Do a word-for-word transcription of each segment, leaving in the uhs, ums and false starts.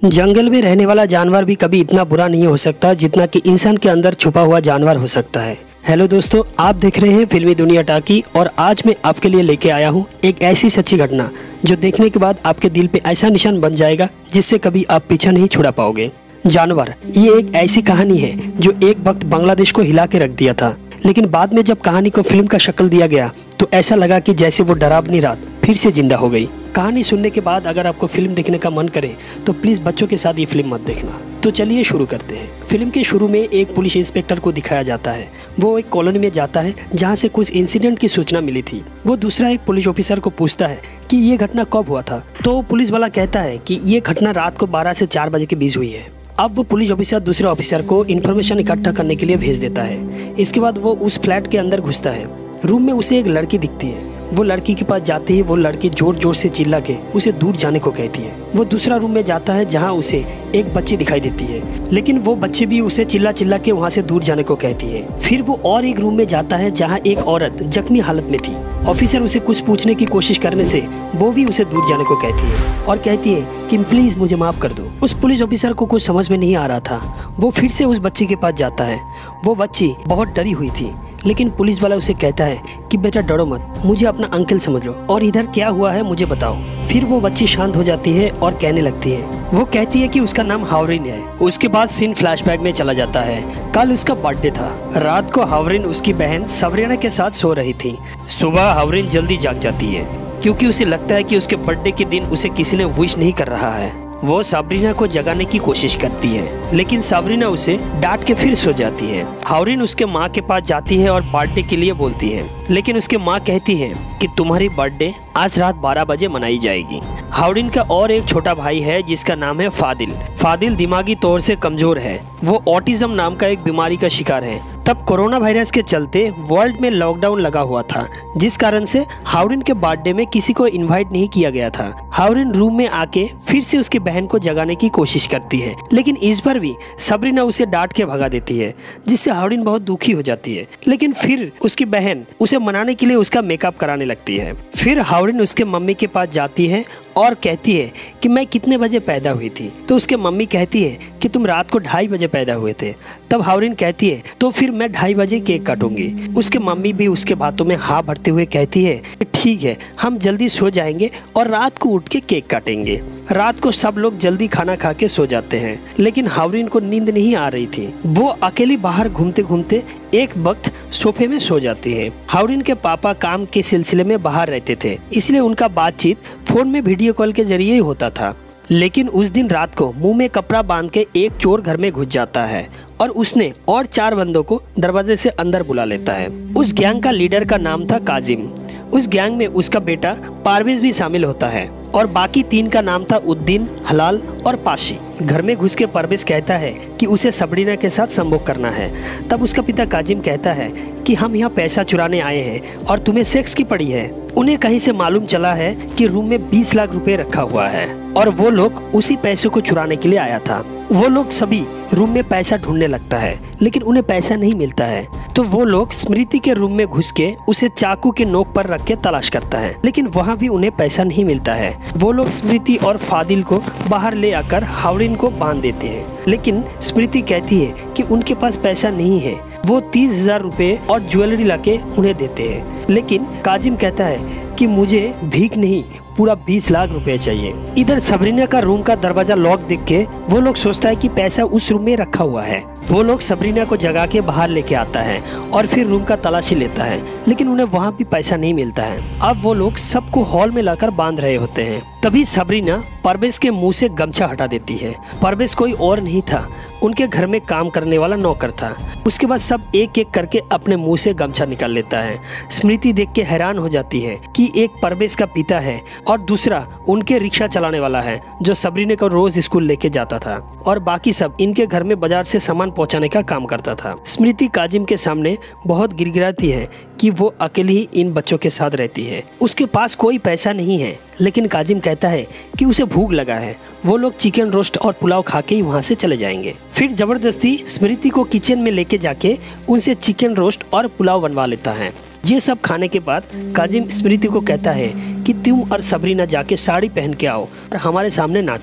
जंगल में रहने वाला जानवर भी कभी इतना बुरा नहीं हो सकता जितना कि इंसान के अंदर छुपा हुआ जानवर हो सकता है। हेलो दोस्तों, आप देख रहे हैं फिल्मी दुनिया टाकी और आज मैं आपके लिए लेके आया हूँ एक ऐसी सच्ची घटना जो देखने के बाद आपके दिल पे ऐसा निशान बन जाएगा जिससे कभी आप पीछा नहीं छुड़ा पाओगे। जानवर, ये एक ऐसी कहानी है जो एक वक्त बांग्लादेश को हिला के रख दिया था, लेकिन बाद में जब कहानी को फिल्म का शक्ल दिया गया तो ऐसा लगा कि जैसे वो डरावनी रात फिर से जिंदा हो गई। कहानी सुनने के बाद अगर आपको फिल्म देखने का मन करे तो प्लीज बच्चों के साथ ये फिल्म मत देखना। तो चलिए शुरू करते हैं। फिल्म के शुरू में एक पुलिस इंस्पेक्टर को दिखाया जाता है। वो एक कॉलोनी में जाता है जहाँ से कुछ इंसिडेंट की सूचना मिली थी। वो दूसरा एक पुलिस ऑफिसर को पूछता है कि ये घटना कब हुआ था, तो पुलिस वाला कहता है कि ये घटना रात को बारह से चार बजे के बीच हुई है। अब वो पुलिस ऑफिसर दूसरे ऑफिसर को इन्फॉर्मेशन इकट्ठा करने के लिए भेज देता है। इसके बाद वो उस फ्लैट के अंदर घुसता है। रूम में उसे एक लड़की दिखती है। वो लड़की के पास जाते ही वो लड़की जोर जोर से चिल्ला के उसे दूर जाने को कहती है। वो दूसरा रूम में जाता है जहां उसे एक बच्ची दिखाई देती है, लेकिन वो बच्ची भी उसे चिल्ला चिल्ला के वहां से दूर जाने को कहती है। फिर वो और एक रूम में जाता है जहां एक औरत जख्मी हालत में थी। ऑफिसर उसे कुछ पूछने की कोशिश करने से वो भी उसे दूर जाने को कहती है और कहती है कि प्लीज मुझे माफ कर दो। उस पुलिस ऑफिसर को कुछ समझ में नहीं आ रहा था। वो फिर से उस बच्ची के पास जाता है। वो बच्ची बहुत डरी हुई थी, लेकिन पुलिस वाला उसे कहता है कि बेटा डरो मत, मुझे अपना अंकल समझ लो और इधर क्या हुआ है मुझे बताओ। फिर वो बच्ची शांत हो जाती है और कहने लगती है। वो कहती है कि उसका नाम हावरिन है। उसके बाद सीन फ्लैशबैक में चला जाता है। कल उसका बर्थडे था। रात को हावरिन उसकी बहन सबरीना के साथ सो रही थी। सुबह हावरिन जल्दी जाग जाती है क्योंकि उसे लगता है कि उसके बर्थडे के दिन उसे किसी ने विश नहीं कर रहा है। वो सबरीना को जगाने की कोशिश करती है, लेकिन सबरीना उसे डांट के फिर सो जाती है। हावरिन उसके माँ के पास जाती है और बर्थडे के लिए बोलती है, लेकिन उसके माँ कहती है कि तुम्हारी बर्थडे आज रात बारह बजे मनाई जाएगी। हावरिन का और एक छोटा भाई है जिसका नाम है फादिल। फादिल दिमागी तौर से कमजोर है। वो ऑटिज्म नाम का एक बीमारी का शिकार है। तब कोरोना वायरस के चलते वर्ल्ड में लॉकडाउन लगा हुआ था, जिस कारण से हावरिन के बर्थडे में किसी को इनवाइट नहीं किया गया था। हावरिन रूम में आके फिर से उसकी बहन को जगाने की कोशिश करती है, लेकिन इस बार भी सबरीना उसे डांट के भगा देती है, जिससे हावरिन बहुत दुखी हो जाती है। लेकिन फिर उसकी बहन उसे मनाने के लिए उसका मेकअप कराने लगती है। फिर हावरिन उसके मम्मी के पास जाती है और कहती है कि मैं कितने बजे पैदा हुई थी, तो उसके मम्मी कहती है कि तुम रात को ढाई बजे पैदा हुए थे। तब हावरिन कहती है तो फिर मैं ढाई बजे केक काटूंगी। उसके मम्मी भी उसके बातों में हाँ भरते हुए कहती है ठीक है, हम जल्दी सो जाएंगे और रात को उठ के केक काटेंगे। रात को सब लोग जल्दी खाना खा के सो जाते हैं, लेकिन हावरिन को नींद नहीं आ रही थी। वो अकेली बाहर घूमते घूमते एक वक्त सोफे में सो जाती है। हावरिन के पापा काम के सिलसिले में बाहर रहते थे, इसलिए उनका बातचीत फोन में वीडियो कॉल के जरिए ही होता था। लेकिन उस दिन रात को मुंह में कपड़ा बांध के एक चोर घर में घुस जाता है और उसने और चार बंदों को दरवाजे से अंदर बुला लेता है। उस गैंग का लीडर का नाम था काजिम। उस गैंग में उसका बेटा पारवेज भी शामिल होता है और बाकी तीन का नाम था उद्दीन, हलाल और पाशी। घर में घुस के परवेज कहता है कि उसे सबरीना के साथ संभोग करना है। तब उसका पिता काजिम कहता है कि हम यहाँ पैसा चुराने आए हैं और तुम्हें सेक्स की पड़ी है। उन्हें कहीं से मालूम चला है कि रूम में बीस लाख रुपए रखा हुआ है और वो लोग उसी पैसे को चुराने के लिए आया था। वो लोग सभी रूम में पैसा ढूंढने लगता है, लेकिन उन्हें पैसा नहीं मिलता है। तो वो लोग स्मृति के रूम में घुस के उसे चाकू के नोक पर रख के तलाश करता है, लेकिन वहाँ भी उन्हें पैसा नहीं मिलता है। वो लोग स्मृति और फादिल को बाहर ले आकर हावरिन को बांध देते हैं, लेकिन स्मृति कहती है कि उनके पास पैसा नहीं है। वो तीस हजार रुपए और ज्वेलरी लाके उन्हें देते हैं, लेकिन काजिम कहता है कि मुझे भीख नहीं पूरा बीस लाख रुपए चाहिए। इधर सबरीना का रूम का दरवाजा लॉक देख के वो लोग सोचता है कि पैसा उस रूम में रखा हुआ है। वो लोग सबरीना को जगा के बाहर लेके आता है और फिर रूम का तलाशी लेता है, लेकिन उन्हें वहाँ भी पैसा नहीं मिलता है। अब वो लोग सबको हॉल में लाकर बांध रहे होते हैं। तभी सबरीना परवेज के मुंह से गमछा हटा देती है। परवेज कोई और नहीं था, उनके घर में काम करने वाला नौकर था। उसके बाद सब एक एक करके अपने मुंह से गमछा निकाल लेता है। स्मृति देख के हैरान हो जाती है कि एक परवेज का पिता है और दूसरा उनके रिक्शा चलाने वाला है जो सबरीना को रोज स्कूल लेके जाता था, और बाकी सब इनके घर में बाजार से सामान पहुंचाने का काम करता था। स्मृति काजिम के सामने बहुत गिड़गिड़ाती है कि वो अकेली ही इन बच्चों के साथ रहती है। उसके पास कोई पैसा नहीं है, लेकिन काजिम कहता है कि उसे भूख लगा है। वो लोग चिकन रोस्ट और पुलाव खा के ही वहाँ से चले जाएंगे। फिर जबरदस्ती स्मृति को किचन में लेके जाके उनसे चिकन रोस्ट और पुलाव बनवा लेता है। ये सब खाने के बाद काजिम स्मृति को कहता है कि तुम और सबरीना जाके साड़ी पहन के आओ और हमारे सामने नाचो।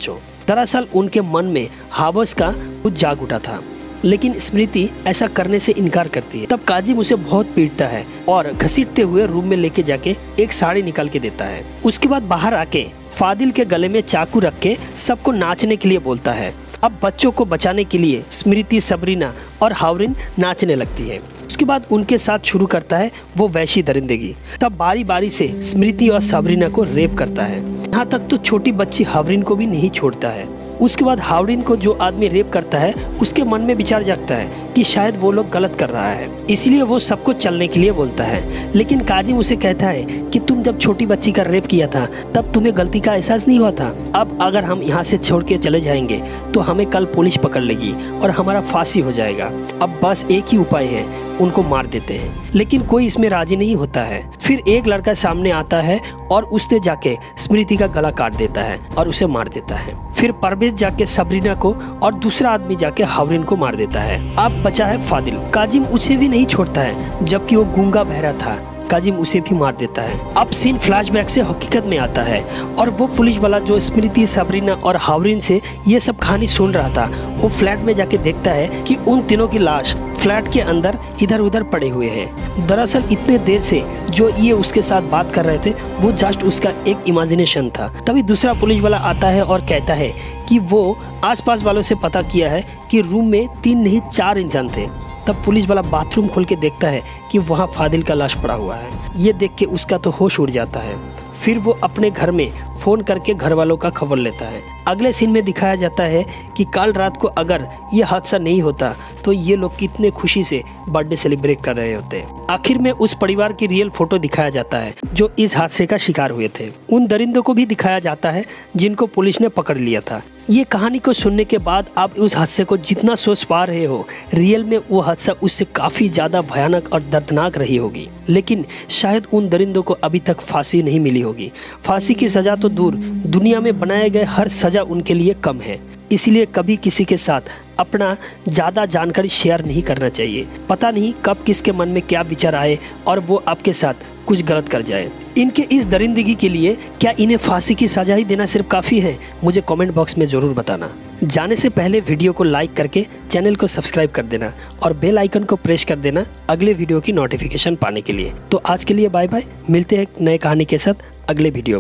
दरअसल उनके मन में हवस का कुछ जाग उठा था, लेकिन स्मृति ऐसा करने से इनकार करती है। तब काजिम उसे बहुत पीटता है और घसीटते हुए रूम में लेके जाके एक साड़ी निकाल के देता है। उसके बाद बाहर आके फादिल के गले में चाकू रख के सबको नाचने के लिए बोलता है। अब बच्चों को बचाने के लिए स्मृति, सबरीना और हावरिन नाचने लगती है। उसके बाद उनके साथ शुरू करता है वो वैशी दरिंदगी। तब बारी बारी से स्मृति और सबरीना को रेप करता है। यहाँ तक तो छोटी बच्ची हावरिन को भी नहीं छोड़ता है। उसके बाद हावरिन को जो आदमी रेप करता है उसके मन में विचार जागता है कि शायद वो लोग गलत कर रहा है, इसलिए वो सबको चलने के लिए बोलता है। लेकिन काजिम उसे कहता है कि तुम जब छोटी बच्ची का रेप किया था तब तुम्हें गलती का एहसास नहीं हुआ था। अब अगर हम यहाँ से छोड़ के चले जाएंगे तो हमें कल पुलिस पकड़ लेगी और हमारा फांसी हो जाएगा। अब बस एक ही उपाय है, उनको मार देते हैं। लेकिन कोई इसमें राजी नहीं होता है। फिर एक लड़का सामने आता है और उसने जाके स्मृति का गला काट देता है और उसे मार देता है। फिर परवेज जाके सबरीना को और दूसरा आदमी जाके हावरिन को मार देता है। अब बचा है फादिल। काजिम उसे भी नहीं छोड़ता है, जबकि वो गूंगा बहरा था। काजिम उसे भी मार देता है। अब सीन फ्लैशबैक से हकीकत में आता है और वो पुलिस वाला जो स्मृति, सबरीना और हावरिन से ये सब कहानी सुन रहा था, वो फ्लैट में जाके देखता है कि उन तीनों की लाश फ्लैट के अंदर इधर उधर पड़े हुए हैं। दरअसल इतने देर से जो ये उसके साथ बात कर रहे थे वो जस्ट उसका एक इमेजिनेशन था। तभी दूसरा पुलिस वाला आता है और कहता है कि वो आसपास वालों से पता किया है कि रूम में तीन नहीं चार इंसान थे। तब पुलिस वाला बाथरूम खोल के देखता है कि वहाँ फादिल का लाश पड़ा हुआ है। ये देख के उसका तो होश उड़ जाता है। फिर वो अपने घर में फ़ोन करके घर वालों का खबर लेता है। अगले सीन में दिखाया जाता है कि कल रात को अगर ये हादसा नहीं होता तो ये लोग कितने खुशी से बर्थडे सेलिब्रेट कर रहे होते। आखिर में उस परिवार की रियल फोटो दिखाया जाता है जो इस हादसे का शिकार हुए थे। उन दरिंदों को भी दिखाया जाता है जिनको पुलिस ने पकड़ लिया था। ये कहानी को सुनने के बाद आप उस हादसे को जितना सोच पा रहे हो, रियल में वो हादसा उससे काफ़ी ज़्यादा भयानक और दर्दनाक रही होगी। लेकिन शायद उन दरिंदों को अभी तक फांसी नहीं मिली होगी। फांसी की सज़ा तो दूर, दुनिया में बनाए गए हर सज़ा उनके लिए कम है। इसलिए कभी किसी के साथ अपना ज़्यादा जानकारी शेयर नहीं करना चाहिए। पता नहीं कब किसके मन में क्या विचार आए और वो आपके साथ कुछ गलत कर जाए। इनके इस दरिंदगी के लिए क्या इन्हें फांसी की सजा ही देना सिर्फ काफ़ी है? मुझे कमेंट बॉक्स में ज़रूर बताना। जाने से पहले वीडियो को लाइक करके चैनल को सब्सक्राइब कर देना और बेल आइकन को प्रेस कर देना अगले वीडियो की नोटिफिकेशन पाने के लिए। तो आज के लिए बाय बाय, मिलते हैं एक नए कहानी के साथ अगले वीडियो।